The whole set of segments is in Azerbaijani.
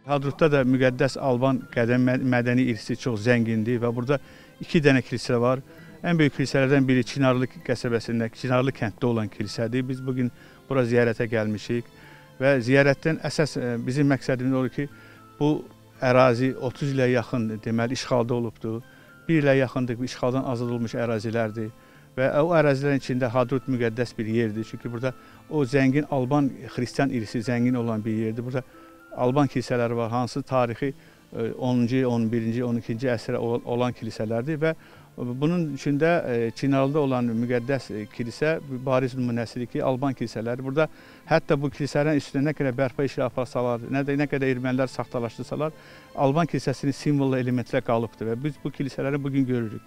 Hadrutda da müqəddəs Alban qədəm mədəni irsi çox zəngindir və burada 2 dənə kilisə var. Ən böyük kilisələrdən biri Çinarlı qəsəbəsində, Çinarlı kənddə olan kilisədir. Biz bugün bura ziyarətə gəlmişik və ziyarətdən əsas bizim məqsədimiz odur ki, bu ərazi 30 ilə yaxın deməli işğalda olubdur. 1 ilə yaxındır işğaldan azad olmuş ərazilərdir və o ərazilərin içində Hadrut müqəddəs bir yerdir. Çünki burada o zəngin Alban xristian irsi zəngin olan bir yerdir. Burada Alban kilsələri var, hansı tarixi 10-cu, 11-ci, 12-ci əsrə olan kilsələrdir və bunun içində Çinarlıda olan müqəddəs kilsə bariz nümunəsidir ki, Alban kilsələri. Burada hətta bu kilsələrin üstünə nə qədər bərpa işi aparsalar, nə qədər ermənilər saxtalaşdırsalar, Alban kilsəsinin simvol elementlər qalıbdır və biz bu kilsələri bugün görürük.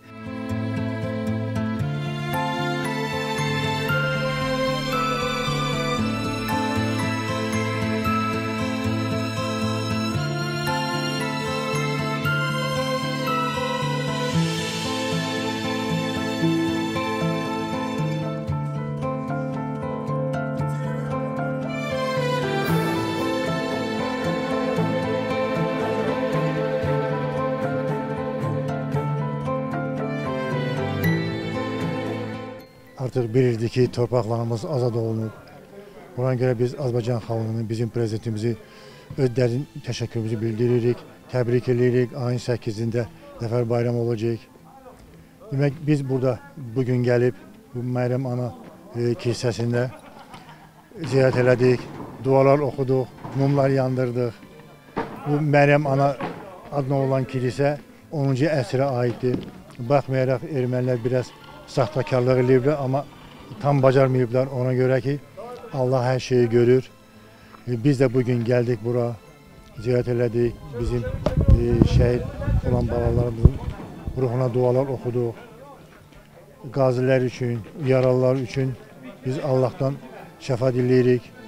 Artıq bilirdi ki, torpaqlarımız azad olunub. Buna görə biz Azərbaycan xalqının, bizim prezidentimizi öz dərin təşəkkürümüzü bildiririk, təbrik edirik. Ayın 8-də Zəfər bayramı olacaq. Demək, biz burada bugün gəlib bu Məryəm Ana kilsəsində ziyarət elədik, dualar oxuduq, mumlar yandırdıq. Bu Məryəm Ana adına olan kilisə 10-cu əsrə aiddir. Baxmayaraq ermənilər biraz saxtakarlıq ediblər, amma tam bacarmayıblar ona görə ki, Allah hər şeyi görür. Biz də bugün gəldik bura, ziyarət elədik, bizim şəhid olan balalarımızın ruhuna dualar oxuduq. Qazilər üçün, yaralılar üçün biz Allahdan şəfa diləyirik.